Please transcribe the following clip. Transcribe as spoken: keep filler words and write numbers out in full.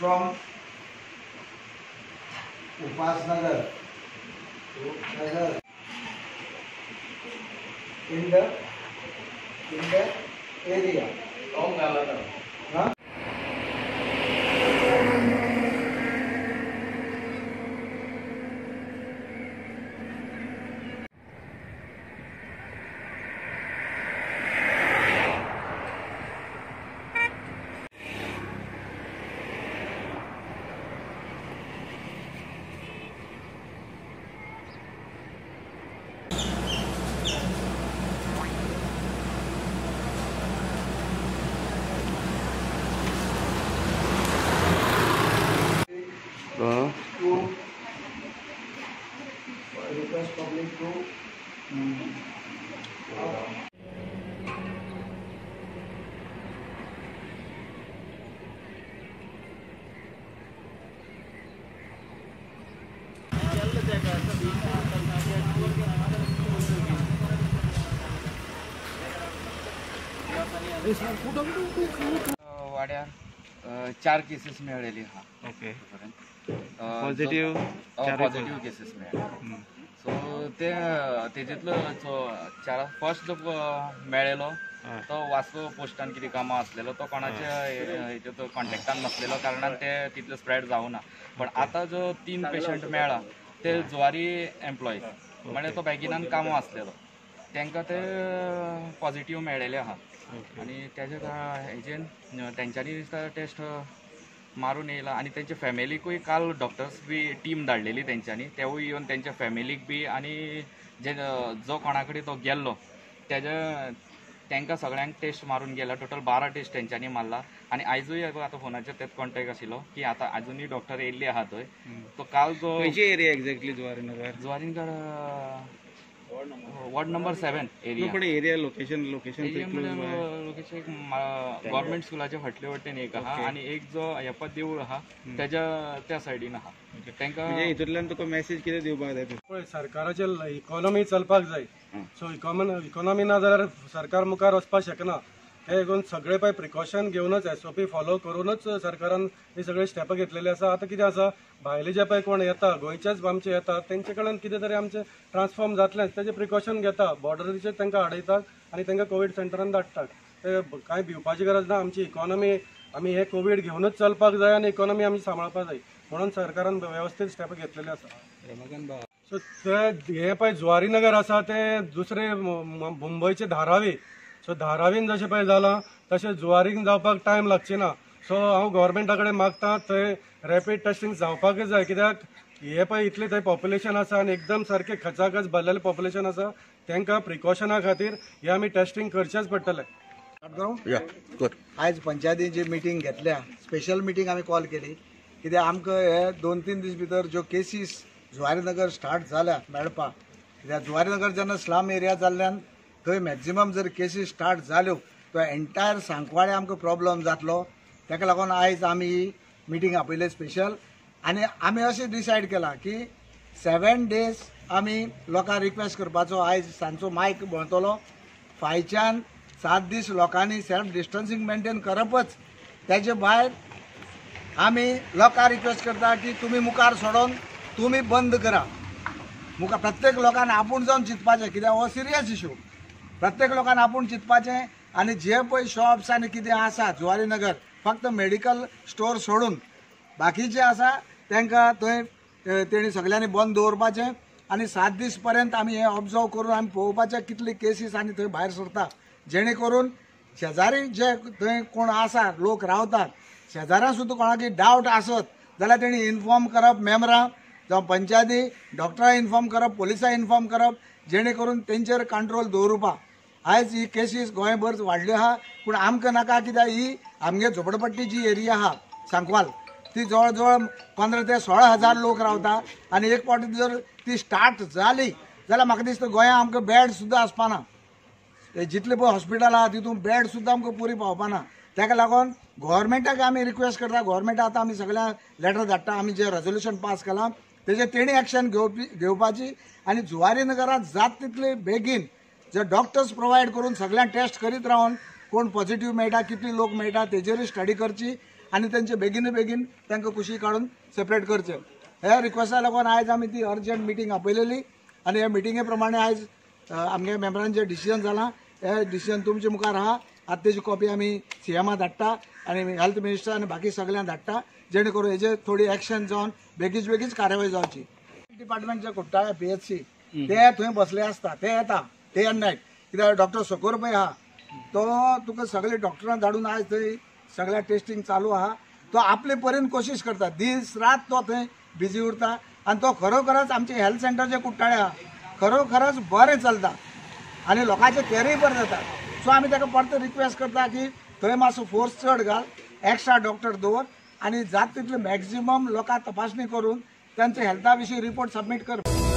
from Upasnagar, Upasnagar in the in the area. Huh? To request public to um, वाड्यार चार cases मिळालेली हा. Okay. Positive positive cases मिळाले. So ते तेजेतलो जो चार फर्स्ट जो मेळ्ळेलो तो वास्को पोस्टान कितें कामां आसलेलो तो कोणाच्या हेजेर कॉन्टेक्टान नासलेलो कारणान ते तितले स्प्रेड जावना. पण आता जो तीन पेशंट मेळ्ळा ते जुवारी एम्प्लॉय म्हणजे तो बेगिनान कामां आसलेलो तांकां ते पॉझिटिव्ह मेळ्ळेले आहा. आणि त्याच्या हेजेन तेंच्यांनी टेस्ट मारून येयला आणि त्यांच्या फॅमिलीकूय काल डॉक्टर्स बी टीम धाडलेली तेंच्यांनी तेवूय येवन त्यांच्या फॅमिलीक बी आणि जे जो कोणा कडेन तो गेल्लो तेज्या तांकां सगळ्यांक टेस्ट मारून गेला. टोटल बारा टेस्ट तेंच्यांनी मारला. आणि आयजूय आतां फोनाचेर तेच कॉन्टेक्ट आशिल्लो की आतां आजुनूय डॉक्टर येयल्ले आहा थंय. तो काल जो खंयची area exactly Zuarinagar? Zuarinagar ward number seven area. पण area location location location government स्कुलाच्या फाटले वटेन एक आहा आणि एक जो येपत देवूळ आहा त्याच्या त्या सायडीन आहा. तांकां म्हणजे हितूंतल्यान तुका मेसेज कितें दिवपाक जाय? पळय सरकाराचे इकॉनॉमी चलपाक जाय. सो इकॉनॉमी इकॉनॉमी ना जाल्यार सरकार मुखार वचपाक शकना. हे घेवन सगळे पळय प्रिकॉशन घेवनच एस ओ पी फॉलो करूनच सरकारान हे सगळे स्टेप घेतलेले आसा. आतां कितें आसा भायले जे पळय कोण येता गोंयचेच आमचे येतात तेंचे कडल्यान कितें तरी आमचे ट्रान्सफॉर्म जातलें तेजे प्रिकॉशन घेता. बॉर्डरीचेर तांकां आडयतात आनी तांकां कोवीड सेंटरान धाडटात. ते कांय भिवपाची गरज ना. आमची इकॉनॉमी आमी हे कोवीड घेवनच चलपाक जाय आनी इकॉनॉमी आमी सांबाळपाक जाय म्हणून सरकारान व्यवस्थीत स्टेप घेतलेले आसा. सो ते हे पळय जुवारीनगर आसा ते दुसरे मुंबयचे धारावी. सो धारावीन जशें पळय जालां तशें जुवारीन जावपाक टायम लागची ना. सो हांव गव्हर्मेंटा कडेन मागतां थंय रॅपीड टेस्टिंग जावपाकच जाय. कित्याक हे पळय इतलें थंय पॉप्युलेशन आसा आनी एकदम सारकें खचाखच भरलेलें पॉप्युलेशन आसा. तांकां प्रिकॉशना खातीर हे आमी टेस्टिंग करचेंच पडटलें. आयज पंचायतीची मिटींग घेतल्या. स्पेशल मिटींग आमी कॉल केली कित्याक आमकां हे दोन तीन दीस भितर ज्यो केसीस जुवारीनगर स्टार्ट जाल्या मेळपाक. कित्याक जुवारीनगर जेन्ना स्लम एरिया जाल्ल्यान थंय मॅक्झिमम जर केसीस स्टार्ट जाल्यो तो एंटायर सांकवाळे आमकां प्रॉब्लम जातलो. ताका लागून आयज आमी ही मिटींग आपयले स्पेशल. आनी आमी अशें डिसायड केलां की सेवन डेज आमी लोकांक रिक्वेस्ट करपाचो आयज सांजचो मायक बळतलो. फायच्यान सात दीस लोकांनी सेल्फ डिस्टन्सिंग मेंटेन करपच. तेजे भायर आमी लोकांक रिक्वेस्ट करता की तुमी मुखार सोडून तुमी बंद करा. मुखार प्रत्येक लोकांन आपूण जावन चिंतपाचें कित्याक हो सिरियस इशू. प्रत्येक लोकांन आपूण चिंतपाचें आनी जे पळय शॉप्स आनी कितें आसा जुवारीनगर फक्त मेडिकल स्टोर सोडून बाकीचे आसा तांकां थंय तेणी सगळ्यांनी बंद दवरपाचें. आनी सात दीस पर्यंत आमी हें ऑब्जर्व करून आमी पळोवपाचें कितले केसीस आनी थंय भायर सरता जेणे करून शेजारी जे थंय कोण आसा लोक रावतात शेजाऱ्यांक सुद्दां कोणाकी डावट आसत जाल्यार तेणी इन्फॉर्म करप मेंबरां जावं पंचायती डॉक्टरांक इन्फॉर्म करप पुलिसांक इन्फॉर्म करप जेणे करून तेंचेर कंट्रोल दवरपा. आयज ही केसीस गोंयभर वाडल्यो आहा पूण आमकां नाका कित्याक ही आमगे झोपडपट्टी जी एरिया आहा सांकवाल ती जवळ जवळ पंदरा ते सोळा हजार लोक रावता. आनी एक फावटी जर ती स्टार्ट जाली जाल्यार म्हाका दिसता गोंयांत आमकां बेड सुद्दां आसपाना. जितले पळय हॉस्पिटल आहा तितून बेड सुद्दां आमकां पुरी पावपाना. ताका लागून गव्हर्मेंटाक आमी रिक्वेस्ट करता. गव्हर्मेंटाक आतां आमी सगळ्यांक लेटर धाडटा. आमी जे रेजोल्युशन पास केलां तेजेर तेणी एक्शन घेवपी घेवपाची आनी जुवारीनगरांत जात तितले बेगीन जे डॉक्टर्स प्रोवायड करून सगळ्यांक टेस्ट करीत रावन कोण पॉझिटिव्ह मेळटा कितले लोक मेळटा तेजेरूय स्टडी करची आनी तेंचे बेगीन बेगीन तांकां कुशी काडून सेपरेट करचें ह्या रिक्वेस्टा लागून आयज आमी ती अर्जंट मिटींग आपयलेली आनी ह्या मिटिंगे प्रमाणे आयज आमगे मेंबरांचें डिसिजन जालां हे डिसिजन तुमचे मुखार आहा आतां तेजी कॉपी आमी सीएमा धाडटा आनी हेल्थ मिनिस्टर आनी बाकी सगळ्यांक धाडटा जेणे करून हेजेर थोडी एक्शन जावन बेगीच बेगीच कार्यवाही जावची डिपार्टमेंटचे कुट्टाळे पीएचसी ते थंय बसले आसता ते येता डे एंड नायट कित्याक डॉक्टर सकोर पळय आहा तो तुका सगळे डॉक्टरां धाडून आयज थंय सगळ्या टेस्टिंग चालू आहा तो आपले परीन कोशिश करता दीस रात तो थंय बिजी उरता आनी तो खरोखरच आमचे हेल्थ सेंटर जे कुट्टाळे आहा खरोखरच बरें चलता आनी लोकांचे कॅरय बरें जाता सो आमी ताका परत रिक्वेस्ट करता की थंय मातसो फोर्स चड घाल एक्स्ट्रा डॉक्टर दवर आनी जाता तितले मॅक्झिमम लोकां तपासणी करून त्यांच्या हेल्था विशीं रिपोर्ट सबमीट कर